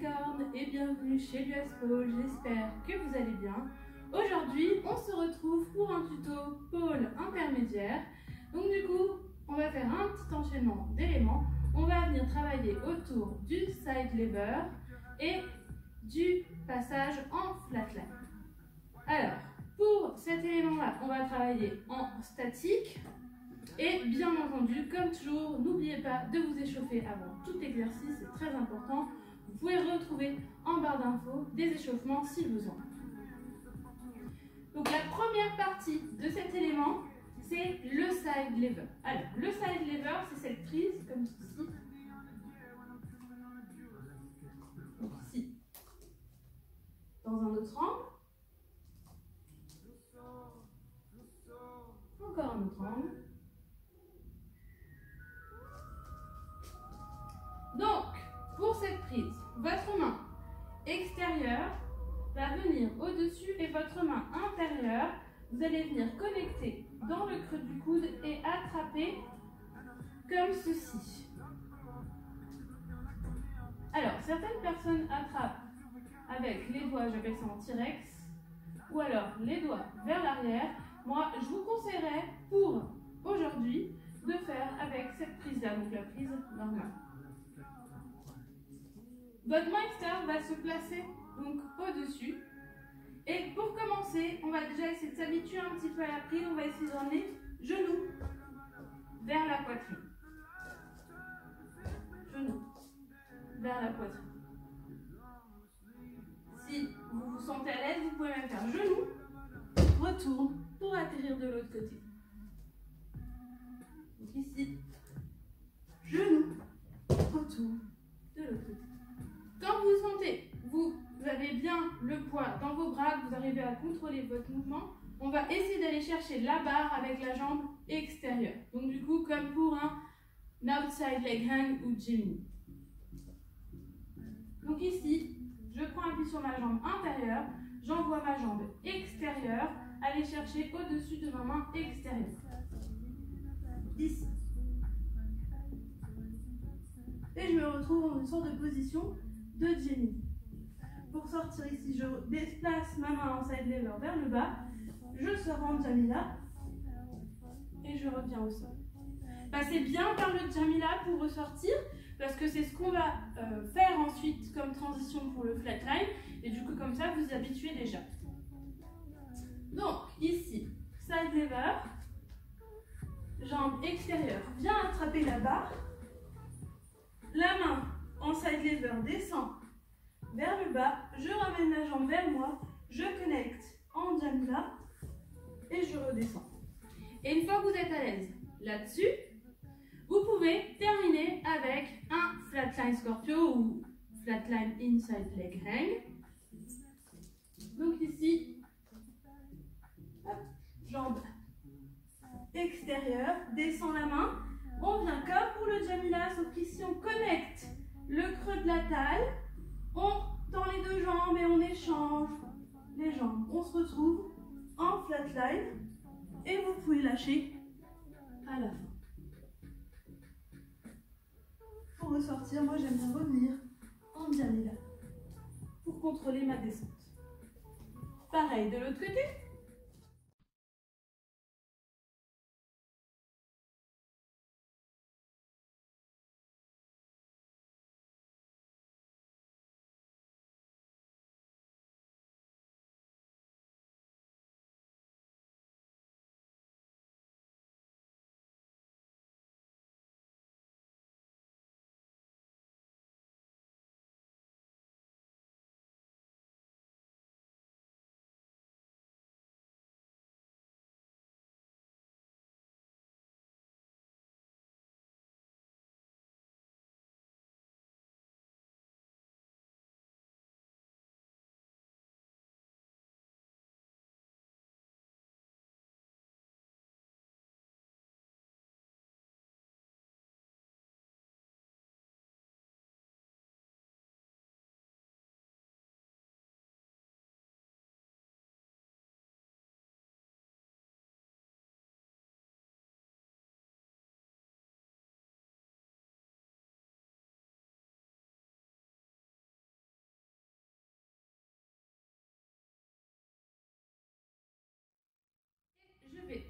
licornes et bienvenue chez l'US Pole, j'espère que vous allez bien. Aujourd'hui, on se retrouve pour un tuto pôle intermédiaire. Donc du coup, on va faire un petit enchaînement d'éléments. On va venir travailler autour du side lever et du passage en flatline. Alors, pour cet élément-là, on va travailler en statique. Et bien entendu, comme toujours, n'oubliez pas de vous échauffer avant tout exercice, c'est très important. Vous pouvez retrouver en barre d'infos des échauffements si besoin. Donc la première partie de cet élément, c'est le side lever. Alors, le side lever, c'est cette prise comme ceci. Donc ici, dans un autre angle. Encore un autre angle. Donc, pour cette prise, votre main extérieure va venir au-dessus et votre main intérieure, vous allez venir connecter dans le creux du coude et attraper comme ceci. Alors, certaines personnes attrapent avec les doigts, j'appelle ça en T-rex, ou alors les doigts vers l'arrière. Moi, je vous conseillerais pour aujourd'hui de faire avec cette prise-là, donc la prise normale. Votre main extérieure va se placer donc au-dessus. Et pour commencer, on va déjà essayer de s'habituer un petit peu à la prise. On va essayer de ramener genou vers la poitrine. Genou vers la poitrine. Si vous vous sentez à l'aise, vous pouvez même faire genou, retourne pour atterrir de l'autre côté. Donc ici, genou, retourne de l'autre côté. Quand vous sentez, vous avez bien le poids dans vos bras, que vous arrivez à contrôler votre mouvement, on va essayer d'aller chercher la barre avec la jambe extérieure. Donc du coup, comme pour un outside leg hang ou Gemini. Donc ici, je prends appui sur ma jambe intérieure, j'envoie ma jambe extérieure aller chercher au-dessus de ma main extérieure. Ici. Et je me retrouve dans une sorte de position de Gemini. Pour sortir ici, je déplace ma main en side lever vers le bas, je sors en Jamila et je reviens au sol. Passez bien par le Jamila pour ressortir parce que c'est ce qu'on va faire ensuite comme transition pour le flatline et du coup comme ça vous y habituez déjà. Donc ici, side lever, jambe extérieure vient attraper la barre, la main en side lever descend vers le bas, je ramène la jambe vers moi, je connecte en Jamila et je redescends. Et une fois que vous êtes à l'aise là-dessus, vous pouvez terminer avec un flatline scorpio ou flatline inside leg hang. Donc ici, hop, jambe extérieure, descend la main. On vient comme pour le Jamila, sauf qu'ici on connecte le creux de la taille. On tend les deux jambes et on échange les jambes. On se retrouve en flatline et vous pouvez lâcher à la fin. Pour ressortir, moi j'aime bien revenir en Jamila pour contrôler ma descente. Pareil de l'autre côté.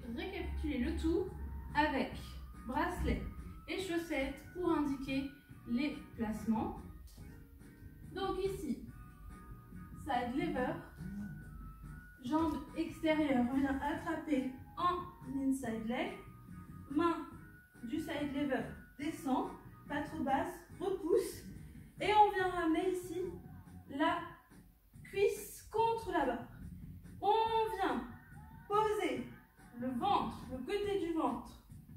récapituler le tout avec bracelet et chaussettes pour indiquer les placements. Donc ici, side lever, jambe extérieure vient attraper en inside leg, main du side lever descend, pas trop basse, repousse et on vient ramener ici la cuisse contre la barre. On vient poser le ventre, le côté du ventre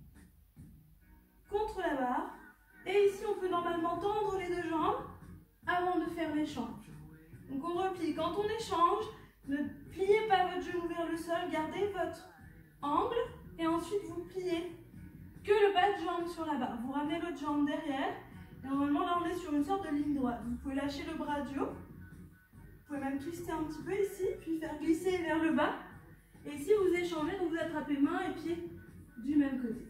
contre la barre et ici on peut normalement tendre les deux jambes avant de faire l'échange. Donc on replie. Quand on échange, ne pliez pas votre genou vers le sol, gardez votre angle et ensuite vous pliez que le bas de jambe sur la barre. Vous ramenez l'autre jambe derrière et normalement là on est sur une sorte de ligne droite. Vous pouvez lâcher le bras du haut, vous pouvez même twister un petit peu ici, puis faire glisser vers le bas. Et ici vous échangez, donc vous attrapez main et pied du même côté.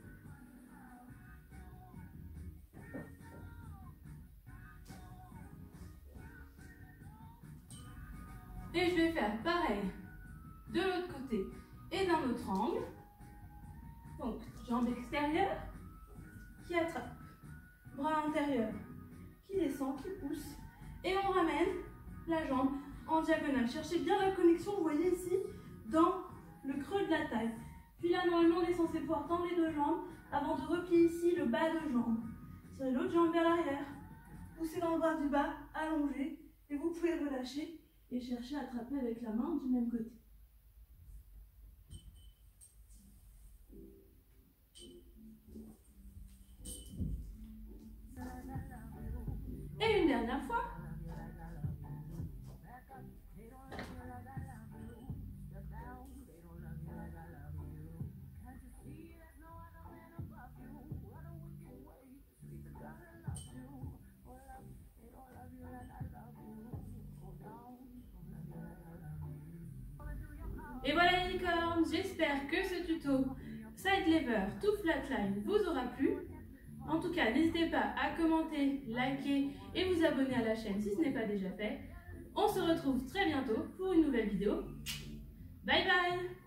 Et je vais faire pareil de l'autre côté et d'un autre angle. Donc, jambe extérieure qui attrape, bras intérieur qui descend, qui pousse. Et on ramène la jambe en diagonale. Cherchez bien la connexion, vous voyez ici, dans le creux de la taille. Puis là, normalement, on est censé pouvoir tendre les deux jambes avant de replier ici le bas de jambe. Tirez l'autre jambe vers l'arrière, poussez dans le bras du bas, allongez, et vous pouvez relâcher et chercher à attraper avec la main du même côté. Et une dernière fois. Et voilà les licornes, j'espère que ce tuto side lever to flatline vous aura plu. En tout cas, n'hésitez pas à commenter, liker et vous abonner à la chaîne si ce n'est pas déjà fait. On se retrouve très bientôt pour une nouvelle vidéo. Bye bye!